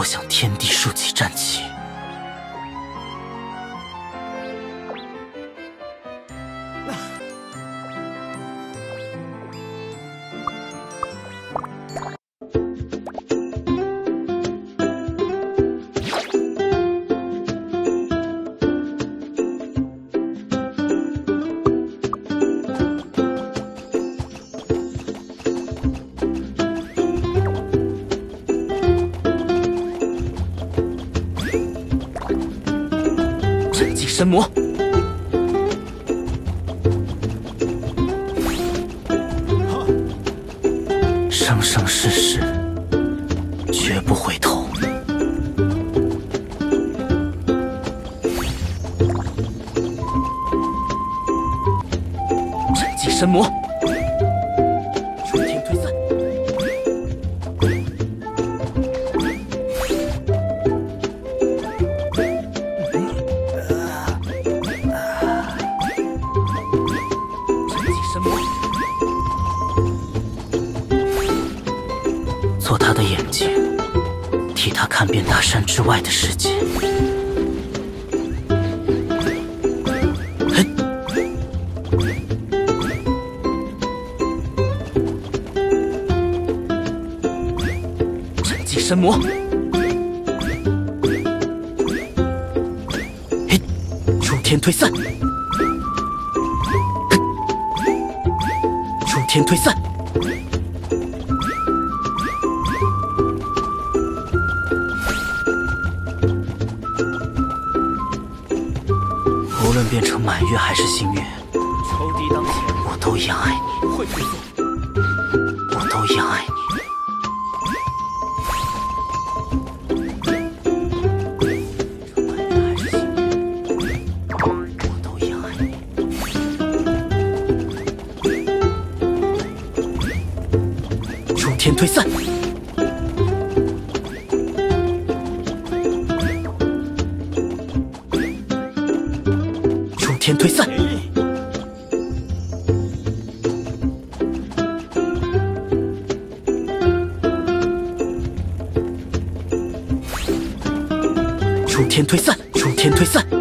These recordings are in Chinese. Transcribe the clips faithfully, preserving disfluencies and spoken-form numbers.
我向天地竖起战旗。神魔，生生世世绝不回头。斩击神魔，出天推散。做他的眼睛，替他看遍大山之外的世界。嘿，斩击神魔，嘿，出天推散，出天推散。无论变成满月还是新月，仇敌当前，我都一样爱你。会推送，我都一样爱你。满月还是新月，我都一样爱你。出天推散。天推散，出天推散，出天推散。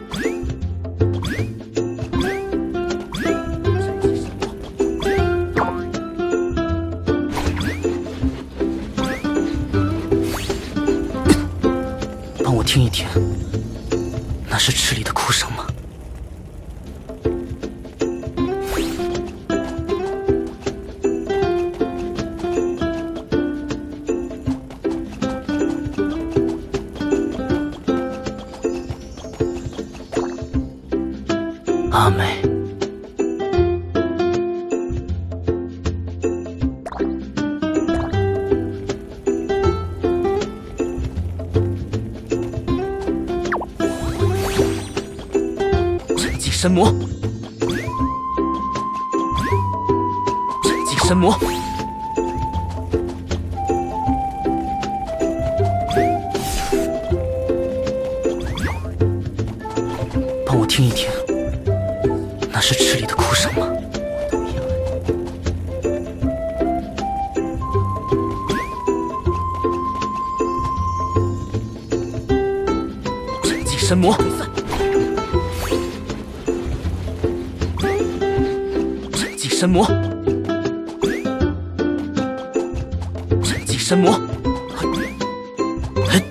帮我听一听，那是池里的哭声吗？阿美，斩击神魔，斩击神魔，帮我听一听。那是池里的哭声吗？斩击神魔，斩击神魔，斩击神魔，嘿。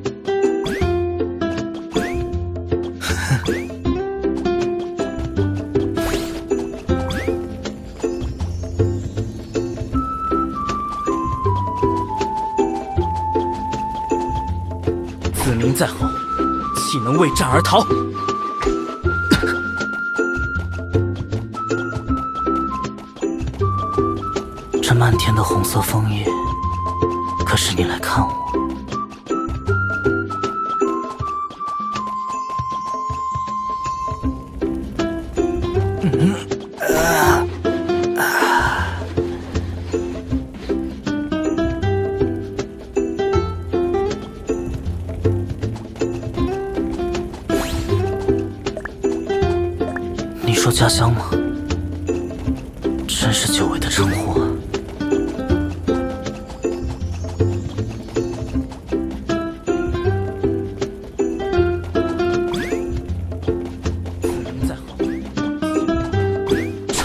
子民在后，岂能为战而逃？这漫天的红色枫叶，可是你来看我。嗯啊啊！你说家乡吗？真是久违的称呼啊！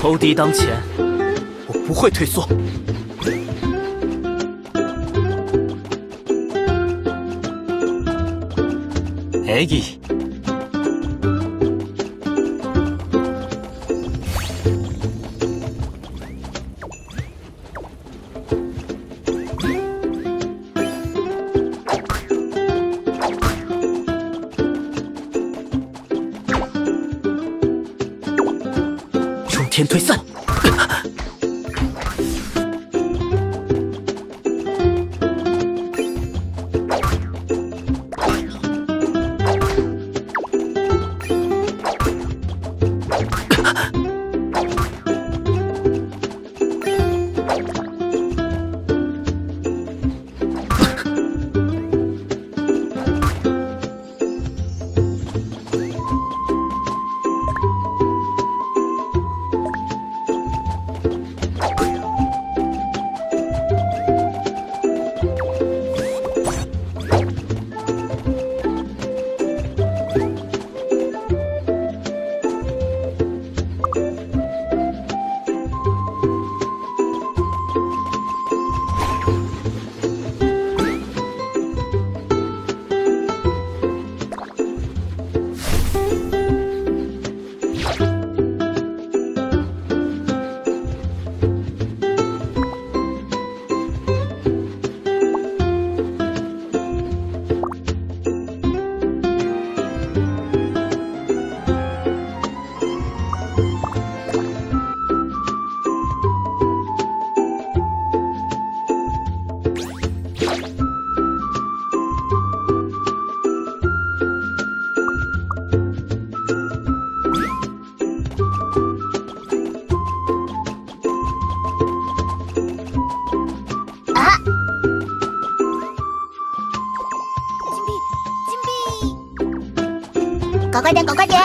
仇敌当前，我不会退缩。哎咦！诸天退散。 搞快点，搞快点！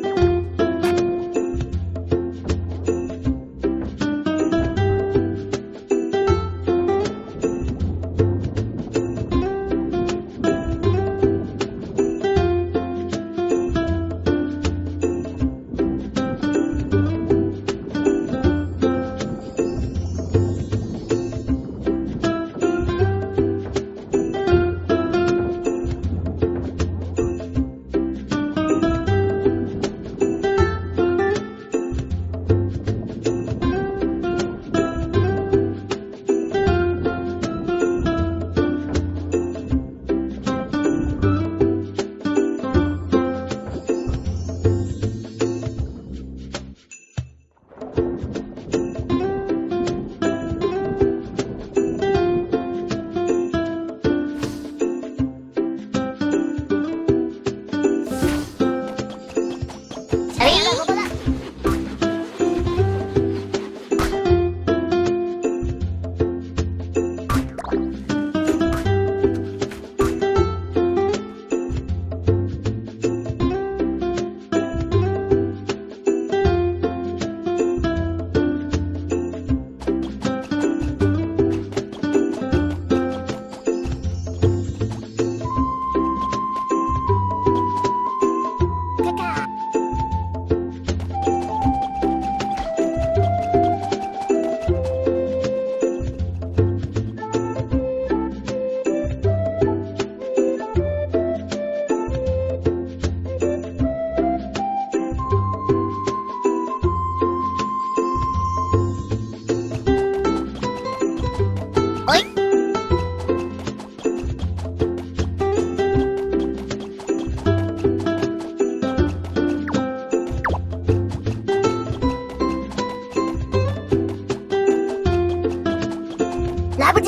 来不及！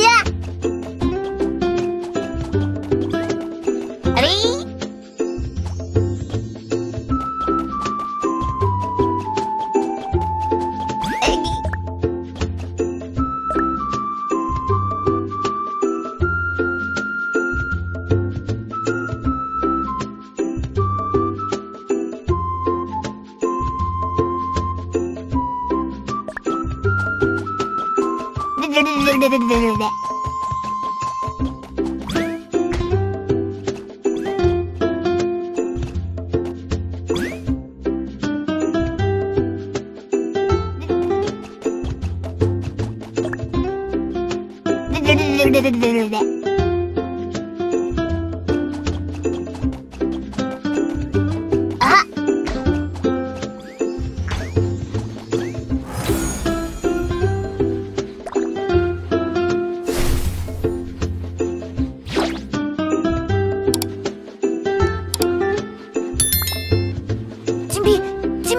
哎，哎，对对对对对对对对。 对对对对对对。